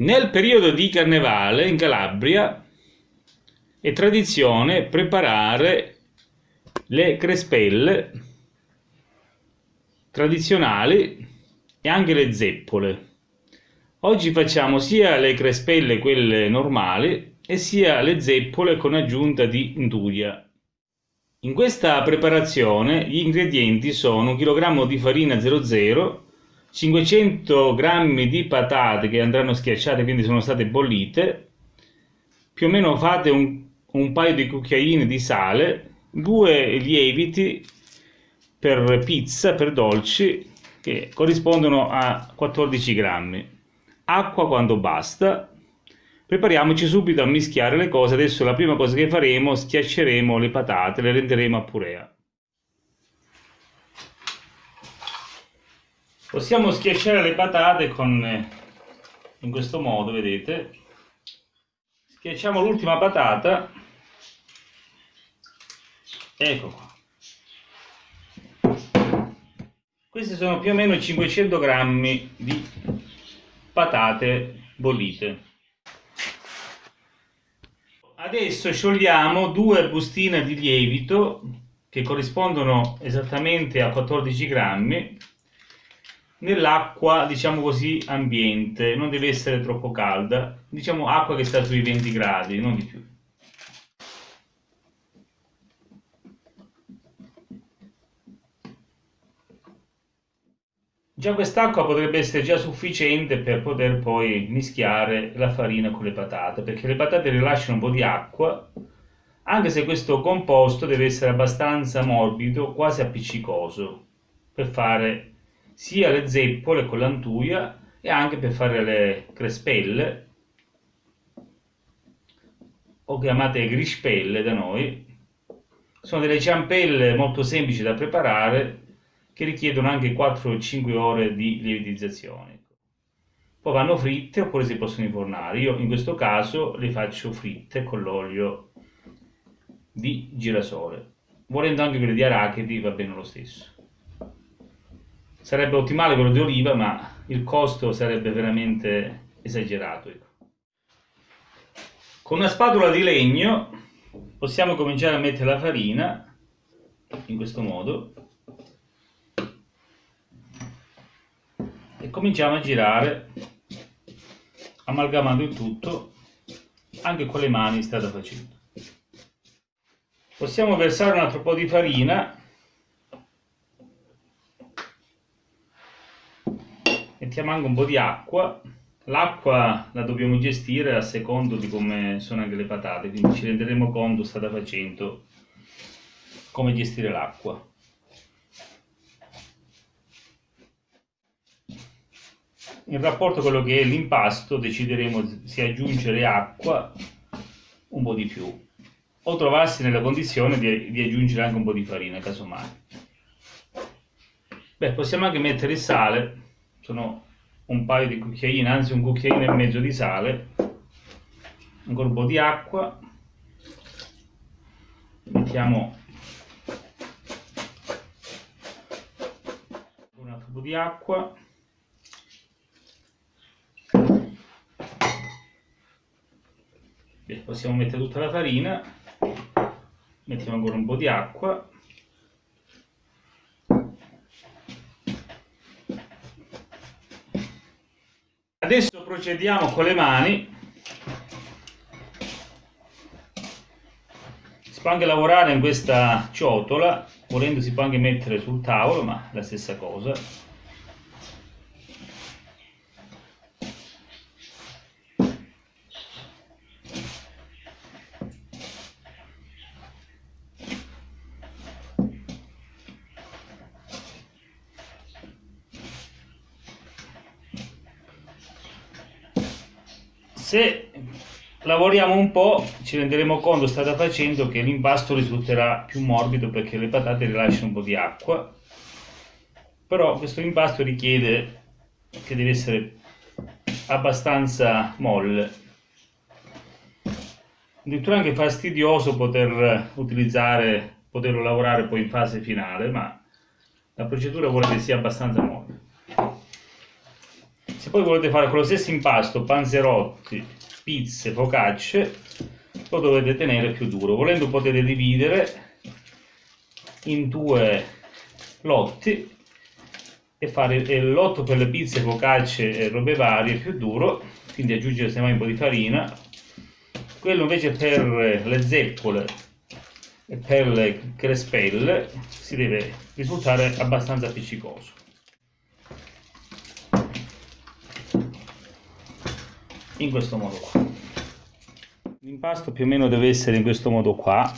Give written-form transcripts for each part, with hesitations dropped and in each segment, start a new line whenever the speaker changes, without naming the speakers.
Nel periodo di Carnevale in Calabria è tradizione preparare le crespelle tradizionali e anche le zeppole. Oggi facciamo sia le crespelle, quelle normali, e sia le zeppole con aggiunta di nduja. In questa preparazione gli ingredienti sono 1 kg di farina 00, 500 g di patate che andranno schiacciate, quindi sono state bollite, più o meno fate un paio di cucchiaini di sale, 2 lieviti per pizza, per dolci, che corrispondono a 14 g, acqua quando basta. Prepariamoci subito a mischiare le cose. Adesso la prima cosa che faremo, schiacceremo le patate, le renderemo a purea. Possiamo schiacciare le patate in questo modo, vedete. Schiacciamo l'ultima patata, ecco qua. Questi sono più o meno 500 g di patate bollite. Adesso sciogliamo 2 bustine di lievito che corrispondono esattamente a 14 g nell'acqua, diciamo così, ambiente, non deve essere troppo calda, diciamo acqua che sta sui 20 gradi, non di più. Già quest'acqua potrebbe essere già sufficiente per poter poi mischiare la farina con le patate, perché le patate rilasciano un po' di acqua, anche se questo composto deve essere abbastanza morbido, quasi appiccicoso, per fare sia le zeppole con l'antuia e anche per fare le crespelle, o chiamate grispelle da noi. Sono delle ciampelle molto semplici da preparare, che richiedono anche 4-5 ore di lievitizzazione. Poi vanno fritte oppure si possono infornare. Io in questo caso le faccio fritte con l'olio di girasole. Volendo anche quelle di arachidi va bene lo stesso. Sarebbe ottimale quello di oliva, ma il costo sarebbe veramente esagerato. Con una spatola di legno possiamo cominciare a mettere la farina in questo modo e cominciamo a girare amalgamando il tutto, anche con le mani strada facendo. Possiamo versare un altro po' di farina, mettiamo anche un po' di acqua. L'acqua la dobbiamo gestire a secondo di come sono anche le patate, quindi ci renderemo conto strada facendo come gestire l'acqua. In rapporto a quello che è l'impasto decideremo se aggiungere acqua un po' di più o trovarsi nella condizione di aggiungere anche un po' di farina, casomai. Possiamo anche mettere il sale, sono un paio di cucchiaini, anzi 1,5 cucchiaini di sale, ancora un po' di acqua, mettiamo un altro po' di acqua, possiamo mettere tutta la farina, mettiamo ancora un po' di acqua, adesso procediamo con le mani. Si può anche lavorare in questa ciotola, volendo si può anche mettere sul tavolo, ma è la stessa cosa. Se lavoriamo un po' ci renderemo conto strada facendo che l'impasto risulterà più morbido perché le patate rilasciano un po' di acqua, però questo impasto richiede che deve essere abbastanza molle, addirittura anche fastidioso poterlo lavorare poi in fase finale, ma la procedura vuole che sia abbastanza molle. Si poi volete fare con lo stesso impasto panzerotti, pizze, focacce, lo dovete tenere più duro. Volendo potete dividere in due lotti e fare il lotto per le pizze, focacce e robe varie più duro, quindi aggiungere semmai un po' di farina. Quello invece per le zeppole e per le crespelle si deve risultare abbastanza appiccicoso. In questo modo qua. L'impasto più o meno deve essere in questo modo qua.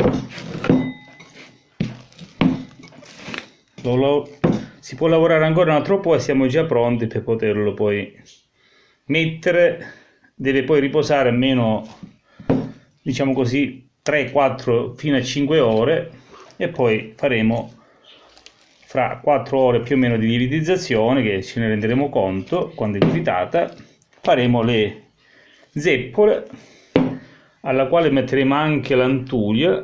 Si può lavorare ancora un altro po' e siamo già pronti per poterlo poi mettere. Deve poi riposare almeno, diciamo così, 3-4 fino a 5 ore e poi faremo fra 4 ore più o meno di lievitizzazione, che ce ne renderemo conto quando è lievitata. Faremo le zeppole, alla quale metteremo anche l'anturia,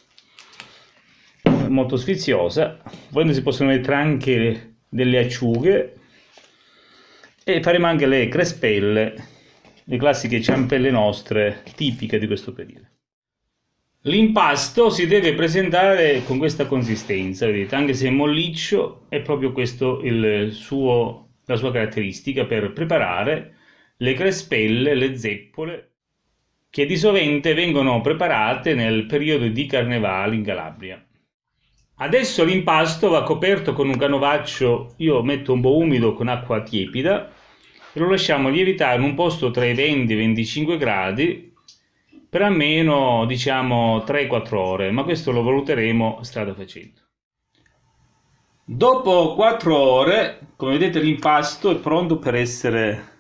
molto sfiziosa. Poi si possono mettere anche delle acciughe e faremo anche le crespelle, le classiche ciampelle nostre tipiche di questo periodo. L'impasto si deve presentare con questa consistenza, vedete, anche se è molliccio, è proprio questo la sua caratteristica per preparare le crespelle, le zeppole, che di sovente vengono preparate nel periodo di carnevale in Calabria. Adesso l'impasto va coperto con un canovaccio, io metto un po' umido con acqua tiepida, e lo lasciamo lievitare in un posto tra i 20 e i 25 gradi per almeno, diciamo, 3-4 ore, ma questo lo valuteremo strada facendo. Dopo 4 ore, come vedete, l'impasto è pronto per essere...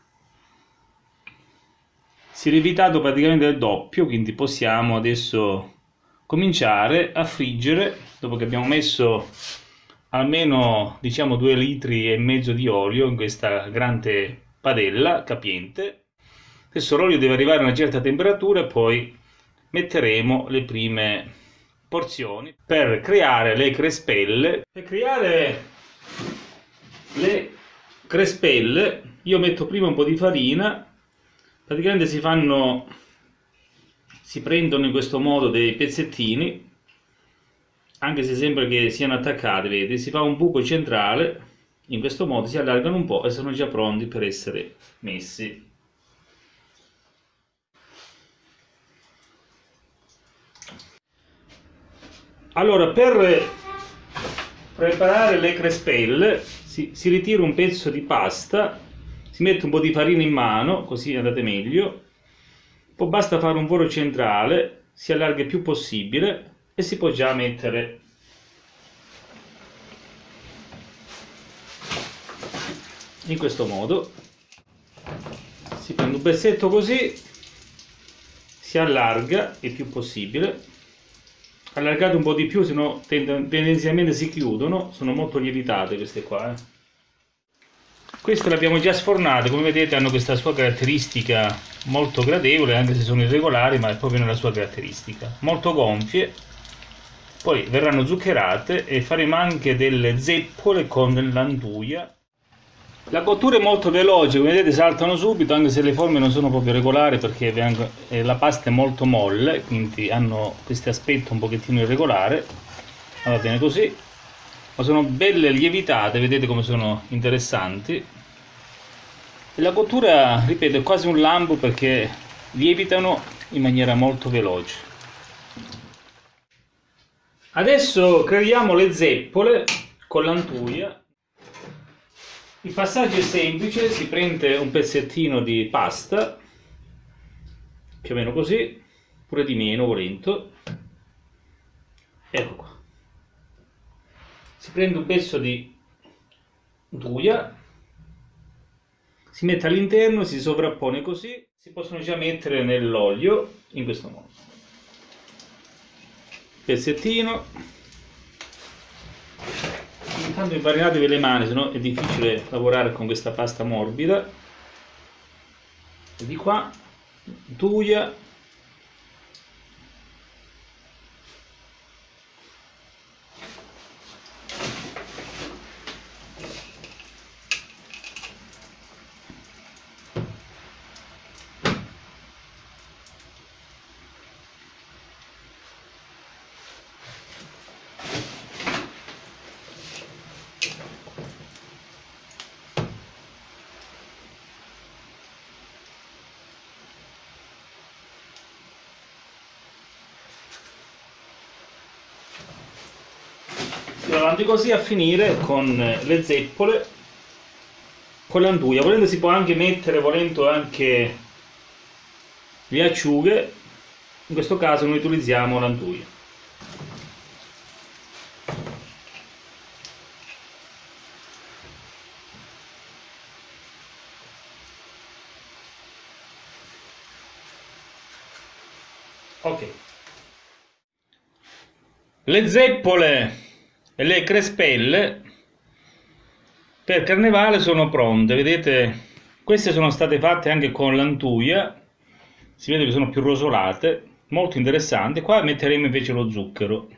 si è lievitato praticamente del doppio, quindi possiamo adesso cominciare a friggere, dopo che abbiamo messo almeno, diciamo, 2,5 litri di olio in questa grande padella capiente. Adesso l'olio deve arrivare a una certa temperatura e poi metteremo le prime porzioni per creare le crespelle. Per creare le crespelle io metto prima un po' di farina, praticamente si prendono in questo modo dei pezzettini, anche se sembra che siano attaccati, vedete, si fa un buco centrale, in questo modo si allargano un po' e sono già pronti per essere messi. Allora, per preparare le crespelle si ritira un pezzo di pasta, si mette un po' di farina in mano, così andate meglio, poi basta fare un foro centrale, si allarga il più possibile e si può già mettere in questo modo. Si prende un pezzetto così, si allarga il più possibile, allargate un po' di più, sennò tendenzialmente si chiudono, sono molto lievitate queste qua. Queste le abbiamo già sfornate, come vedete hanno questa sua caratteristica molto gradevole, anche se sono irregolari, ma è proprio nella sua caratteristica, molto gonfie. Poi verranno zuccherate e faremo anche delle zeppole con l'antuia. La cottura è molto veloce, come vedete saltano subito, anche se le forme non sono proprio regolari perché la pasta è molto molle, quindi hanno questo aspetto un pochettino irregolare, ma va bene così. Ma sono belle lievitate, vedete come sono interessanti. E la cottura, ripeto, è quasi un lampo perché lievitano in maniera molto veloce. Adesso creiamo le zeppole con l'antuia. Il passaggio è semplice, si prende un pezzettino di pasta, più o meno così, pure di meno volendo, ecco qua. Si prende un pezzo di antuia, si mette all'interno, si sovrappone così, si possono già mettere nell'olio in questo modo. Pezzettino. Intanto infarinatevi le mani, sennò è difficile lavorare con questa pasta morbida. E di qua, antuia. si va avanti così a finire con le zeppole, con l'anduia. Volendo si può anche mettere, volendo anche le acciughe, in questo caso noi utilizziamo l'anduia. Ok. Le zeppole e le crespelle per carnevale sono pronte, vedete, queste sono state fatte anche con l'antuia, si vede che sono più rosolate, molto interessanti. Qua metteremo invece lo zucchero,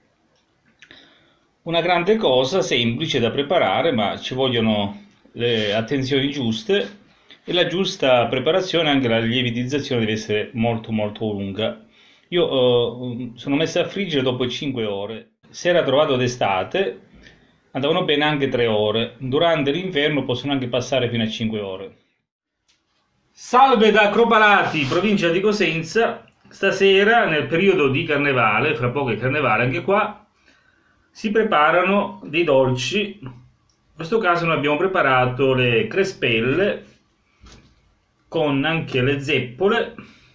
una grande cosa semplice da preparare, ma ci vogliono le attenzioni giuste e la giusta preparazione. Anche la lievitizzazione deve essere molto lunga. Io sono messa a friggere dopo 5 ore. Se era trovato d'estate andavano bene anche 3 ore. Durante l'inverno possono anche passare fino a 5 ore. Salve da Acropalati, provincia di Cosenza. Stasera, nel periodo di carnevale, fra poco è carnevale anche qua, si preparano dei dolci. In questo caso noi abbiamo preparato le crespelle con anche le zeppole.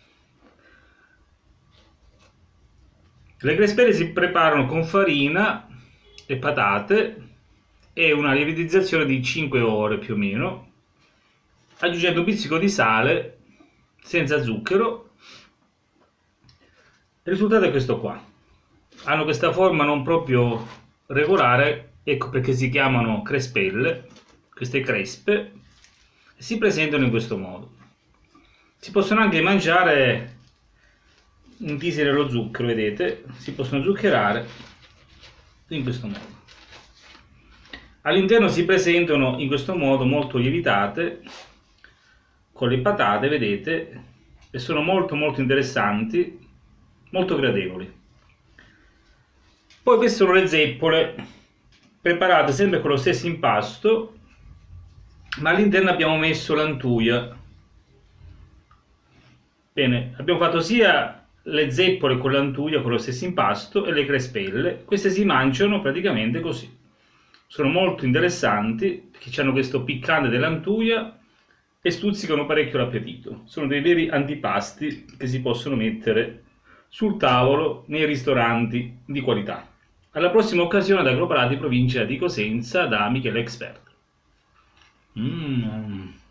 Le crespelle si preparano con farina e patate e una lievitizzazione di 5 ore più o meno, aggiungendo un pizzico di sale senza zucchero. Il risultato è questo qua. Hanno questa forma non proprio regolare, ecco perché si chiamano crespelle, queste crespe, e si presentano in questo modo. Si possono anche mangiare intisi nello zucchero, vedete, si possono zuccherare in questo modo. All'interno si presentano in questo modo molto lievitate con le patate, vedete, e sono molto interessanti, molto gradevoli. Poi queste sono le zeppole preparate sempre con lo stesso impasto, ma all'interno abbiamo messo l'antuia. Bene, abbiamo fatto sia le zeppole con l'antuia con lo stesso impasto e le crespelle. Queste si mangiano praticamente così. Sono molto interessanti perché hanno questo piccante dell'antuia e stuzzicano parecchio l'appetito. Sono dei veri antipasti che si possono mettere sul tavolo nei ristoranti di qualità. Alla prossima occasione da Acropalati, provincia di Cosenza, da Michele Expert.